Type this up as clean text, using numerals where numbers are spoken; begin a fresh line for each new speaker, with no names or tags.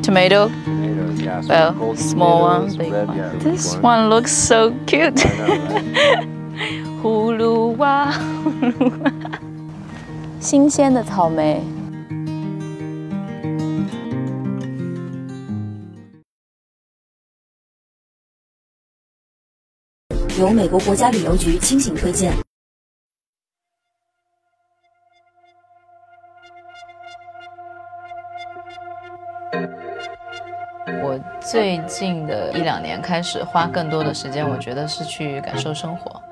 Tomato?
Tomatoes, yeah. So
Well,
golden
small one,
tomatoes,
big
red,
one.
yeah,
This
orange.
one looks so cute.
I know, right?
葫芦娃，葫芦娃。新鲜的草莓。
由美国国家旅游局倾情推荐。
我最近的1-2年开始花更多的时间，我觉得是去感受生活。